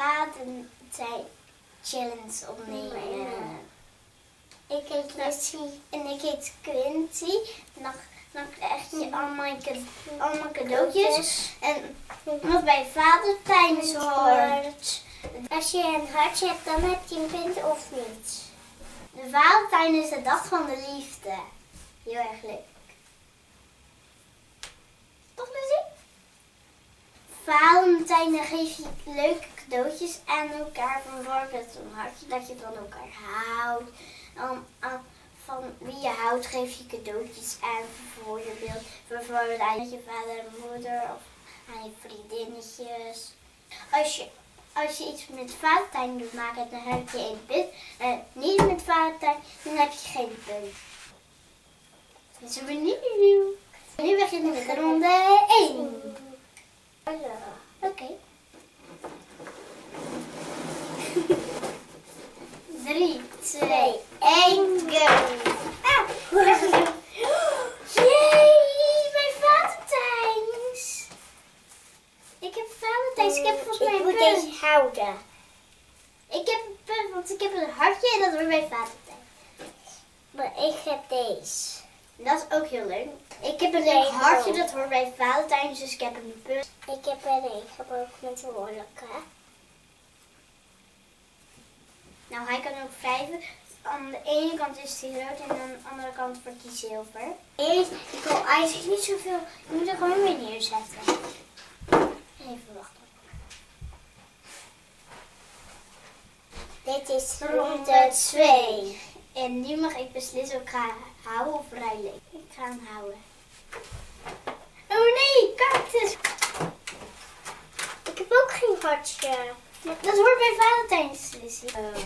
Valentijn challenge opnemen. Ik heet Lucie. En ik heet Quincy. Dan krijg je allemaal cadeautjes. En wat bij Valentijns hoort. Als je een hartje hebt, dan heb je een punt of niet. De Valentijn is de dag van de liefde. Heel erg leuk. Toch, Lucie? Valentijn, dan geef je leuke cadeautjes aan elkaar. Bijvoorbeeld een hartje dat je van elkaar houdt. Van wie je houdt geef je cadeautjes aan. Bijvoorbeeld aan je vader en moeder of aan je vriendinnetjes. Als je iets met Valentijn doet maken, dan heb je 1 punt. En niet met Valentijn, dan heb je geen punt. Dus we benieuwd. Nu beginnen we met ronde 1. Oké. 3, 2, 1, go! Jee, mijn Valentijns! Ik heb Valentijns, ik heb volgens mij een punt. Ik moet deze houden. Ik heb een punt, want ik heb een hartje en dat wordt bij Valentijn. Maar ik heb deze. Dat is ook heel leuk. Ik heb een leuk hartje, dat hoort bij Valentijn, dus ik heb een punt. Ik heb een regenboog met wolken. Nou, hij kan ook wrijven. Aan de ene kant is hij rood en aan de andere kant wordt hij zilver. Ik wil eigenlijk niet zoveel. Je moet er gewoon weer neerzetten. Even wachten. Dit is Ronde 2. En nu mag ik beslissen of ik ga houden of ruilen. Ik ga hem houden. Oh nee, cactus! Ik heb ook geen hartje. Dat hoort bij Valentijns, Lizzie.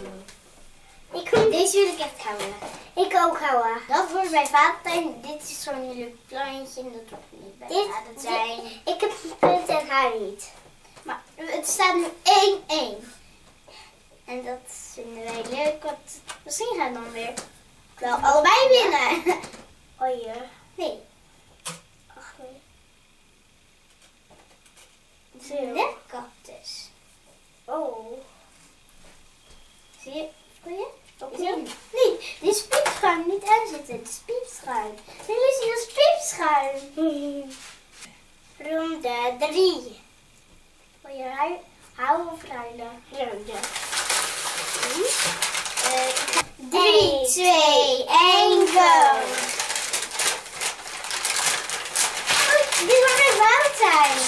Deze wil ik echt houden. Ik ook houden. Dat hoort bij Valentijn. Dit is zo'n leuk plantje en dat hoort niet bij Valentijn. Ik heb een punt en haar niet. Maar het staat nu 1-1. En dat vinden wij leuk, want misschien gaan we dan weer wel allebei winnen. Oh ja. Nee. Ach nee. Het is een nepcactus. Oh. Zie je? Voel je? Ook Nee, niet. dit is piepschuim. Niet aanzetten. Het is piepschuim. Nee, Lucie, dat is piepschuim. Ronde 3. Wil je houden of ruilen? Ronde. 3, 2, 1, go! Dit wordt bij Valentijn.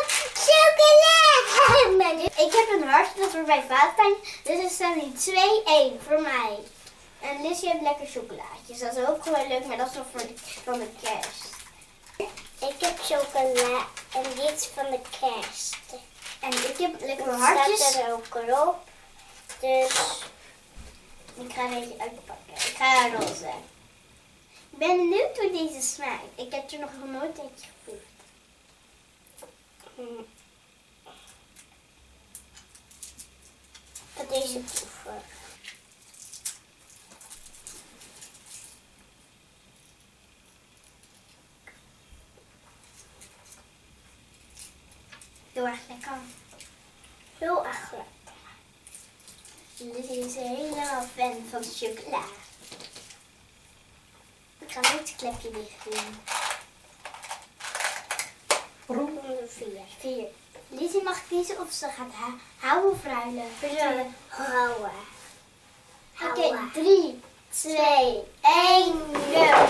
Chocolade! Ik heb een hartje, dat wordt bij Valentijn. Dus het staat nu 2-1 voor mij. En Lizzie heeft lekker chocolaatjes. Dat is ook gewoon leuk, maar dat is nog van de kerst. Ik heb chocola en dit is van de kerst. En ik heb lekker Het hartjes. staat er ook op. Dus Ik ga er eentje uitpakken. Ik ga roze. Ik ben benieuwd hoe deze smaakt. Ik heb er nog nooit eentje geproefd. dat deze proeven. Heel erg lekker. Heel erg lekker. Lizzie is helemaal fan van chocola. Ik ga nu het klepje dicht doen. Ronde 4. Lizzie mag kiezen of ze gaat houden of ruilen. Houden. Oké, 3, 2, 1, go!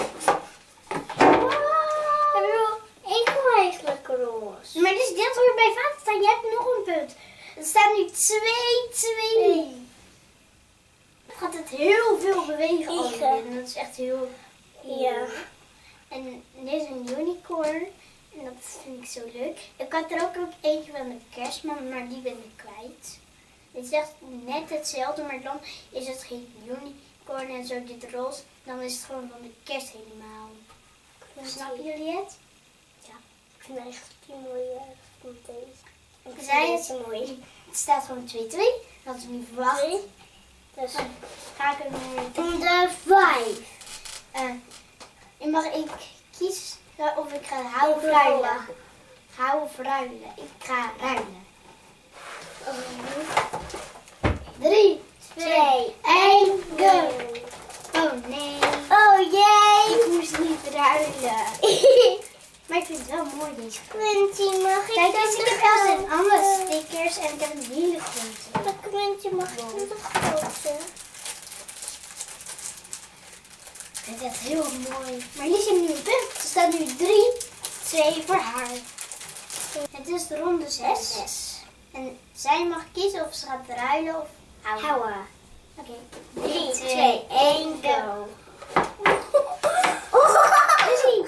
Ik wil eigenlijk roze. Maar dus dit hoort bij Valentijn. Je hebt nog een punt. Het staat nu 2-2. Het gaat het heel veel bewegen. En dat is echt heel... Ja. En dit is een unicorn. En dat vind ik zo leuk. Ik had er ook eentje van de kerstman, maar die ben ik kwijt. Dit is echt net hetzelfde, maar dan is het geen unicorn en zo dit roze. Dan is het gewoon van de kerst helemaal. Snappen jullie het? Ja. Ik vind echt die mooie van deze. Ik Zij vind het deze mooi. Het staat gewoon 2-2. Dat is niet verwacht. Dus Ga ik er nu... ronde 5. Mag ik kiezen of ik ga houden of ruilen? Houden of ruilen? Ik ga ruilen. 3, 2, 1, go! Oh nee. Oh jee. Ik moest niet ruilen. Maar ik vind het wel mooi deze kleur. Quinty, mag ik Kijk, dan dus ik de heb wel grote? een andere stickers en ik heb een hele grote. Maar Quinty, mag ik dan de grote? Ik vind het heel mooi. Maar hier zit nu een punt. Er staat nu 3, 2 voor haar. Het is de ronde 6. En zij mag kiezen of ze gaat ruilen of houden. Houden. Oké. 3, 2, 1, go. Lizzie,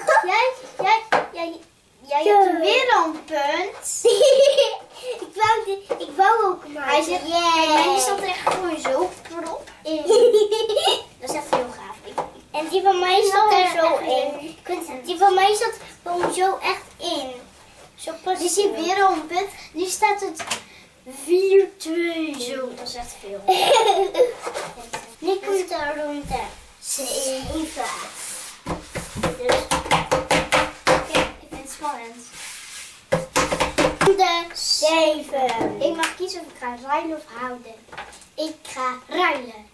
jij hebt weer een punt. Ik wou ook maar. Hij zit, kijk, mijn staat er echt gewoon zo erop. Dat is echt heel gaaf. En die van mij zat er zo echt in. Die van mij zat gewoon zo echt in. Zo pas. Je ziet weer een punt. Nu staat het 4-2 zo. Dat is echt veel. Nu komt de ronde 7. Dus, ik vind het spannend. Ronde 7. Ik mag kiezen of ik ga ruilen of houden. Ik ga ruilen.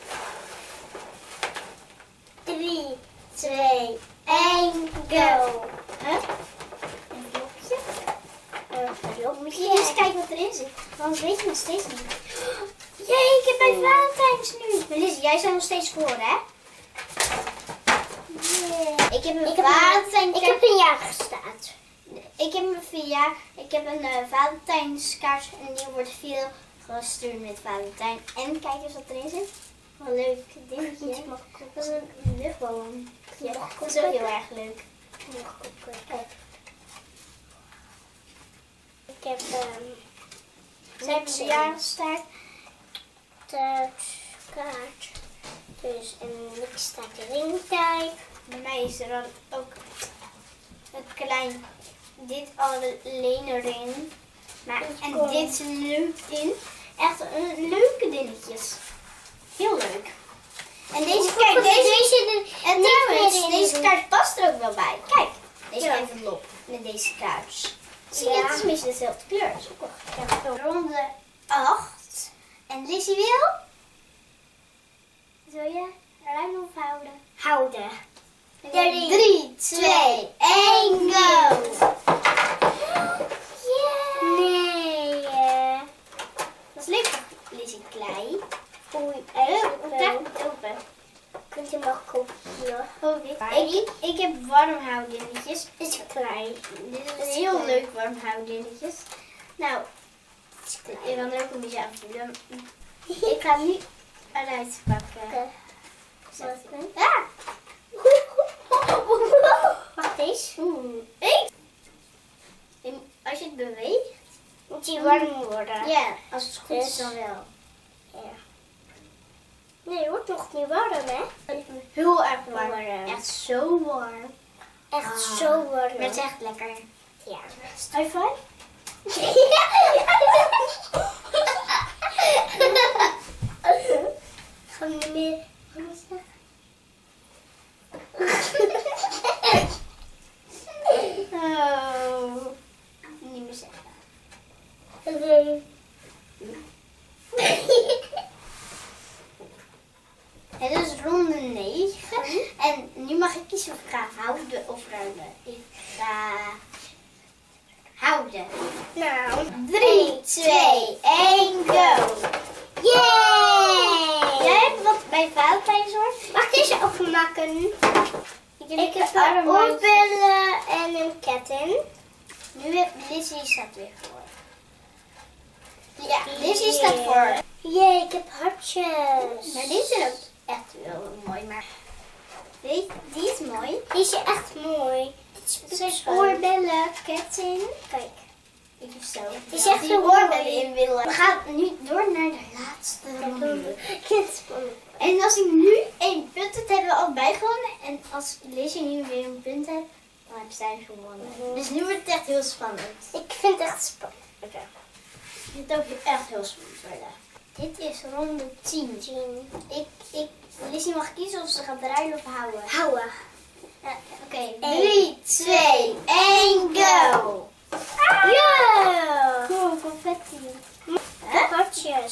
3, 2, 1, go. Huh? Een blokje. Moet je eens kijken wat erin zit. Anders weet je nog steeds niet. Jee, ik heb mijn Valentijns nu. Maar Lizzie, jij staat nog steeds voor, hè? Yeah. Ik heb een Ik Valentijnskaart. heb een jaar gestaat. Ik heb een verjaar. Ik heb een Valentijnskaart en die wordt veel gestuurd met Valentijn. En kijk eens wat erin zit. Wat een leuk dingetje. Dat is een luchtballon. Ja, dat is ook heel erg leuk. Ik heb Zij hebben verjaardagstaart. kaart. Dus en niks staat erin tijd. Bij mij is er dan ook een klein dit alleen erin. Maar, en Cool. dit is leuk in. Echt een leuke dingetjes. Heel leuk. En deze, kijk, deze, en trouwens, deze kaart past er ook wel bij. Kijk, deze Ja. envelop met deze kaart. Zie je, Ja. het is misschien dezelfde kleur. Dat is ook wel gaaf. Ronde 8. En Lizzie wil? Wil je ruilen of houden? Houden. 3, 2, 1, go! Nee. Dat is leuk voor Lizzie klei. Oei, Hoe krijg ik het open? kunt u maar kopen hier. Ik heb warmhoudingetjes. Is klein. Dit is heel leuk warmhoudingetjes. Nou, je kan er ook een beetje aan voelen. Ik ga nu eruit pakken. Ah! Wacht eens. Als je het beweegt. Moet die warm worden? Ja, als het goed is Dus- dan wel. Ja. Nee, het wordt nog niet warm, hè? Heel erg warm. Warm. Echt zo warm. Echt Ah. zo warm. Maar het is echt lekker. Ja. High five? Gaan we niet meer... Oh. Niet meer zeggen. Het is ronde 9. En nu mag ik kiezen of ik ga houden of ruilen. Ik ga houden. Nou, 3, 2, 1, go! yay! Jij hebt wat bij Valentijns hoor. Mag ik deze openmaken? Ik heb een een oorbellen en een ketting. Nu heb Lizzie staat weer voor. Ja, Lizzie staat voor. Jee, ik heb hartjes. Maar die zijn ook echt wel mooi. Maar die is mooi. Die is echt mooi. Het zijn oorbellen, ketting. Kijk. Ik heb zo. Die is echt die zo oorbellen mooi. in willen. We gaan nu door naar de laatste ronde. Kindspannend. En als ik nu 1 punt heb, hebben we al bijgewonnen. En als Lizzie nu weer een punt heeft, dan heb zij gewonnen. Dus nu wordt het echt heel spannend. Ik vind het echt spannend. Dit ook echt heel spannend worden. Dit is ronde 10. Lizzie mag kiezen of ze gaat ruilen of houden. Houden. Ja, oké. 3, 2, 1, go! Ja! Cool, confetti.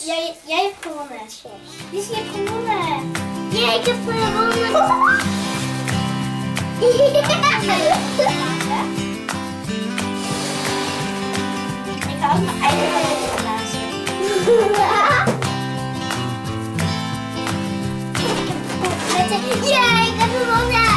Jij hebt gewonnen. Dus je hebt gewonnen. Ja, ik heb gewonnen. Ik hou mijn eigen glazen. Ja, ik heb gewonnen.